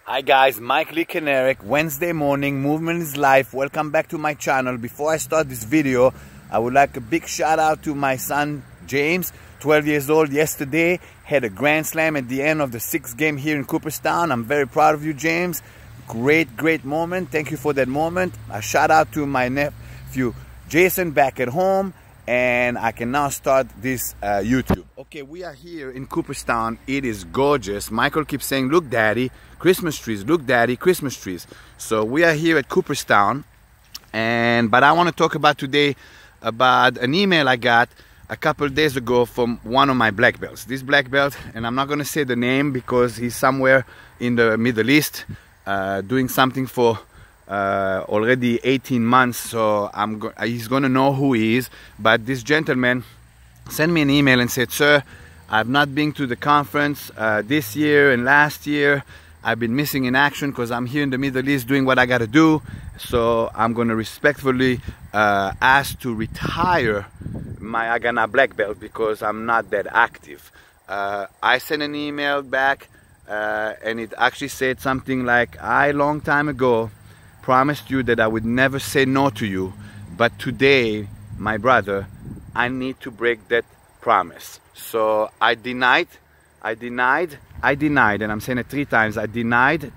Hi guys, Mike Lee Kanarek, Wednesday morning, Movement is Life. Welcome back to my channel. Before I start this video, I would like a big shout out to my son James, 12 years old. Yesterday, had a grand slam at the end of the 6th game here in Cooperstown. I'm very proud of you, James. Great moment. Thank you for that moment. A shout out to my nephew Jason back at home, and I can now start this YouTube. Okay, we are here in Cooperstown. It is gorgeous. Michael keeps saying, look daddy, Christmas trees, look daddy, Christmas trees. So we are here at Cooperstown, but I want to talk about today about an email I got a couple days ago from one of my black belts. This black belt, and I'm not going to say the name because he's somewhere in the Middle East doing something for already 18 months, so he's gonna know who he is. But this gentleman sent me an email and said, sir, I've not been to the conference this year and last year. I've been missing in action because I'm here in the Middle East doing what I gotta do, so I'm gonna respectfully ask to retire my Haganah black belt because I'm not that active. I sent an email back and it actually said something like, I long time ago promised you that I would never say no to you, but today, my brother, I need to break that promise. So I denied, and I'm saying it 3 times. I denied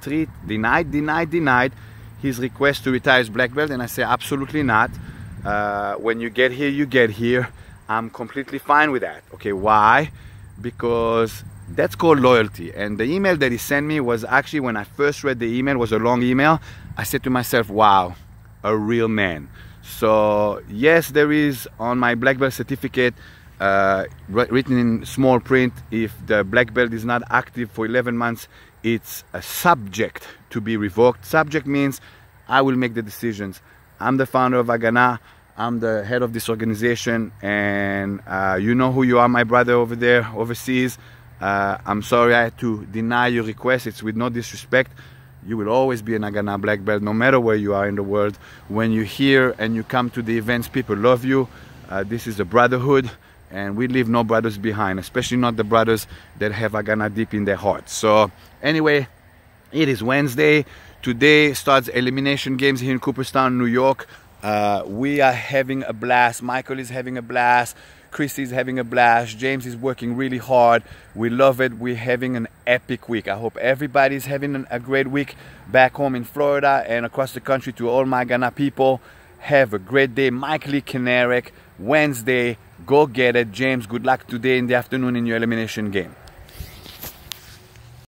his request to retire his black belt, and I say absolutely not. When you get here, you get here. I'm completely fine with that. Okay, why? Because that's called loyalty. And the email that he sent me was actually, when I first read the email, was a long email. I said to myself, wow, a real man. So yes, there is on my black belt certificate written in small print, if the black belt is not active for 11 months, it's a subject to be revoked. Subject means I will make the decisions. I'm the founder of Haganah. I'm the head of this organization, and you know who you are, my brother over there overseas. I'm sorry I had to deny your request. It's with no disrespect. You will always be an Haganah black belt no matter where you are in the world. When you're here and you come to the events, people love you. This is a brotherhood, and we leave no brothers behind, especially not the brothers that have Haganah deep in their hearts. So anyway, it is Wednesday. Today starts elimination games here in Cooperstown, New York. We are having a blast. Michael is having a blast. Chris is having a blast. James is working really hard. We love it. We're having an epic week. I hope everybody's having a great week back home in Florida and across the country. To all my Haganah people, have a great day. Mike Lee Kanarek, Wednesday. Go get it. James, good luck today in the afternoon in your elimination game.